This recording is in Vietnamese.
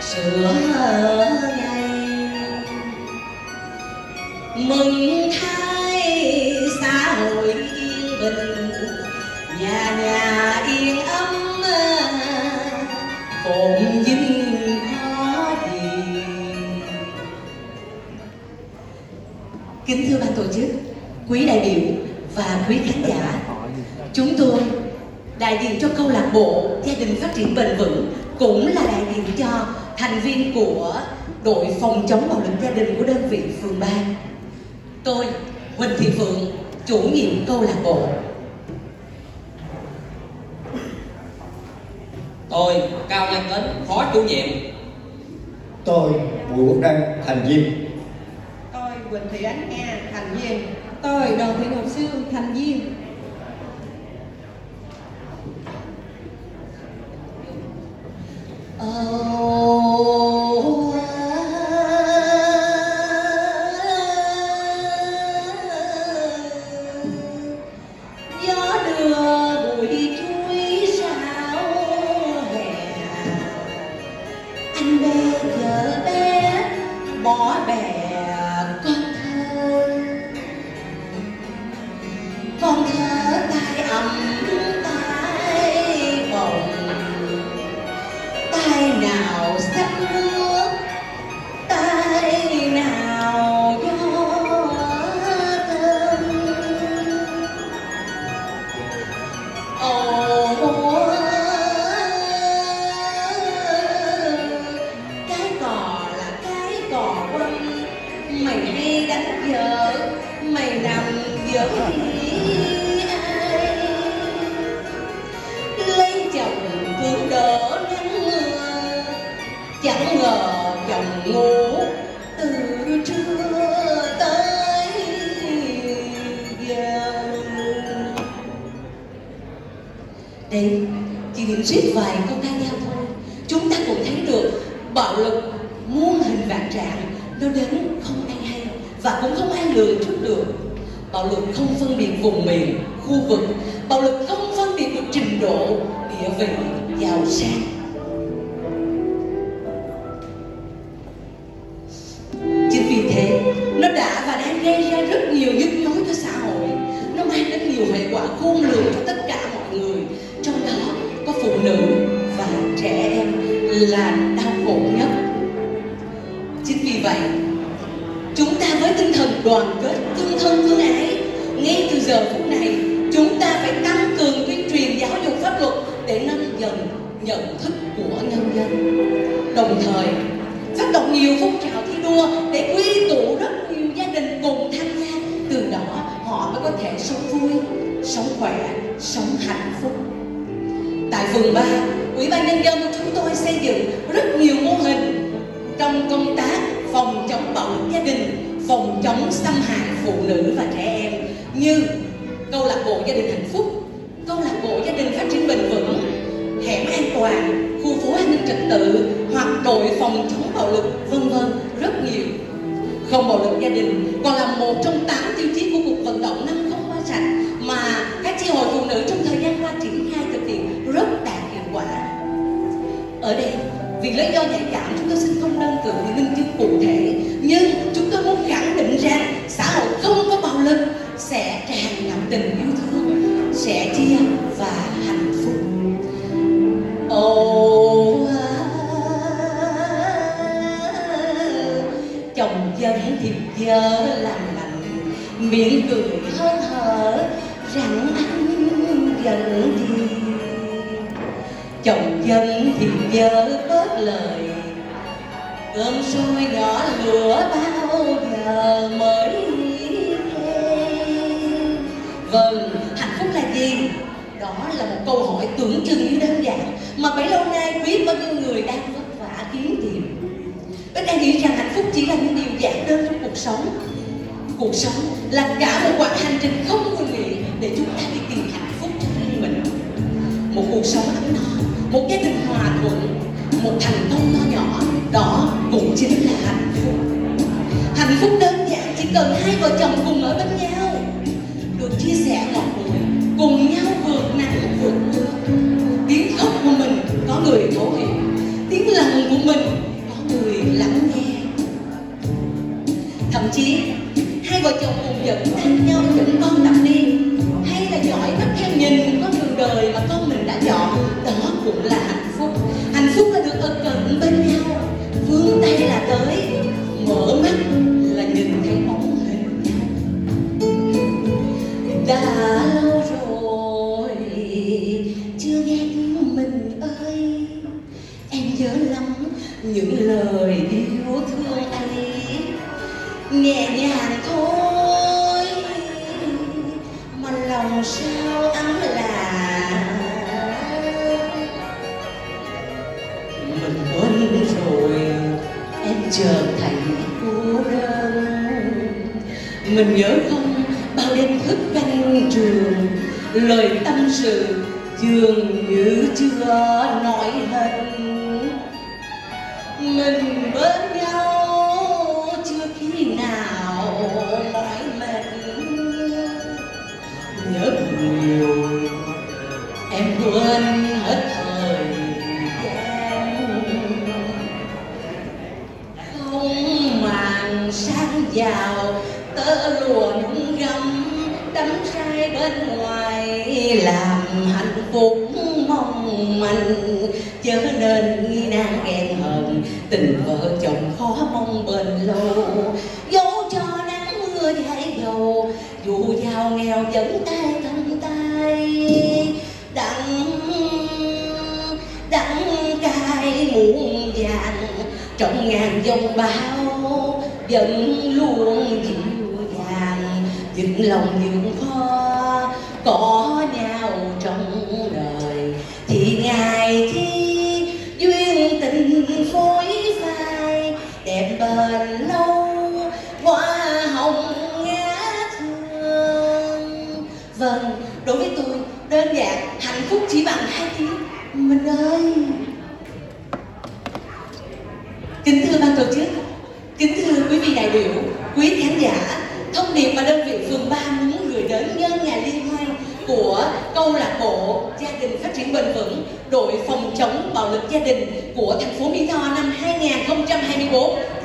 sửa ngày mừng thay xã hội yên bình, nhà nhà yên ấm phồn vinh có gì. Kính thưa ban tổ chức, quý đại biểu và quý khán giả, chúng tôi đại diện cho câu lạc bộ Gia đình Phát triển Bền Vững, cũng là đại diện cho thành viên của đội phòng chống bạo lực gia đình của đơn vị phường 3. Tôi, Huỳnh Thị Phượng, chủ nhiệm câu lạc bộ. Tôi, Cao Nhân Tính, phó chủ nhiệm. Tôi, Bùi Quốc Đăng, thành viên. Tôi, Quỳnh Thị Ánh Nga, thành viên. Tôi, Đoàn Thị Ngọc Sương, thành viên. Gió đưa bụi chuối sao hè, anh bê vợ bé bỏ bè con thơ tay ấm tay bồng, tay nào xách nước tay nào gió thơm. Cái cò là cái cò quân, mày hay đánh vợ mày nằm vợ thì ai lấy chồng cứ đỡ nắng mưa, chẳng ngờ chồng ngủ từ trưa tới giờ. Đây chỉ điểm riết vài câu ca dao thôi, chúng ta cũng thấy được bạo lực muôn hình vạn trạng, nó đến không ai hay và cũng không ai lường trước được. Bạo lực không phân biệt vùng miền, khu vực, bạo lực không phân biệt được trình độ, địa vị, giàu sang. Chính vì thế, nó đã và đang gây ra rất nhiều nhức nhối cho xã hội. Nó mang đến nhiều hệ quả khôn lường cho tất cả mọi người, trong đó có phụ nữ và trẻ em là đau khổ nhất. Chính vì vậy, chúng ta với tinh thần đoàn kết, tương thân tương ái, ngay từ giờ phút này, chúng ta phải tăng cường tuyên truyền giáo dục pháp luật để nâng dần nhận thức của nhân dân. Đồng thời, phát động nhiều phong trào thi đua để quy tụ rất nhiều gia đình cùng tham gia. Từ đó, họ mới có thể sống vui, sống khỏe, sống hạnh phúc. Tại phường 3, Ủy ban Nhân dân của chúng tôi xây dựng rất nhiều mô hình trong công tác phòng chống bạo lực gia đình, phòng chống xâm hại phụ nữ và trẻ em, như câu lạc bộ Gia đình Hạnh Phúc, câu lạc bộ Gia đình Phát triển Bền Vững, hẻm an toàn, khu phố an ninh trật tự hoặc đội phòng chống bạo lực, vân vân, rất nhiều. Không bạo lực gia đình còn là một trong 8 tiêu chí của cuộc vận động 5 không hóa sạch mà các chi hội phụ nữ trong thời gian qua triển khai thực hiện rất đạt hiệu quả. Ở đây, vì lý do nhạy cảm, chúng tôi xin không đơn cử những minh chứng cụ thể, nhưng chúng tôi muốn khẳng định rằng xã hội không có bạo lực sẽ tràn ngập tình yêu thương, sẻ chia và hạnh phúc. Chồng dân thì vợ làm lành, miệng cười hớn hở rằng anh giận gì. Chồng dân thì vợ bớt lời, cơm sôi nhỏ lửa bao giờ mới thêm. Vâng, hạnh phúc là gì? Đó là một câu hỏi tưởng chừng như đơn giản mà bấy lâu nay biết bao nhiêu người đang vất vả kiếm tìm. Tôi đang nghĩ rằng hạnh phúc chỉ là những điều giản đơn trong cuộc sống. Cuộc sống là cả một quãng hành trình không ngừng nghỉ để chúng ta đi tìm hạnh phúc cho riêng mình. Một cuộc sống ấm no, một gia đình hòa thuận, một thành công nho nhỏ, đó cũng chính là hạnh phúc. Hạnh phúc đơn giản chỉ cần hai vợ chồng cùng ở bên nhau, được chia sẻ ngọt bùi, cùng nhau vượt nắng vượt mưa. Tiếng khóc của mình có người thấu hiểu, tiếng lòng của mình thậm chí hai vợ chồng cùng dẫn tay nhau dẫn con tập đi, hay là dõi mắt theo nhìn con đường đời mà con mình đã chọn, đó cũng là hạnh phúc. Hạnh phúc là được ở cận bên nhau, vươn tay là tới, mở mắt là nhìn thấy bóng hình nhau. Đã lâu rồi chưa nghe tiếng mình ơi, em nhớ lắm những lời yêu thương ấy, nhẹ nhàng thôi mà lòng sao ấm là mình quên rồi em trở thành cô đơn. Mình nhớ không bao đêm thức canh trường, lời tâm sự dường như chưa nói hết. Mình bên nhau chưa khi nào mỏi mệt, nhớ nhiều em quên hết thời gian. Không màn sáng vào tơ lụa nhung gấm, đắm say bên ngoài làm hạnh phúc mong manh, chớ nên nghi nan ghen hờn, tình vợ chồng khó mong bền lâu. Dẫu cho nắng mưa dãi dầu, dù giàu nghèo vẫn tay trong tay, đắng cay muôn vàng trong ngàn dòng bão, vẫn luôn dịu dàng dựng lòng những kho có nhau trong đời. Thì ngày thi duyên tình phối phai, đẹp bền lâu hoa hồng ngát hương. Vâng, đối với tôi đơn giản hạnh phúc chỉ bằng hai tiếng mình ơi. Kính thưa ban tổ chức, kính thưa quý vị đại biểu, quý khán giả, thông điệp mà đơn vị phường 3 muốn gửi đến nhân ngày liên hoan của câu lạc bộ gia đình phát triển bền vững, đội phòng chống bạo lực gia đình của thành phố Mỹ Tho năm 2024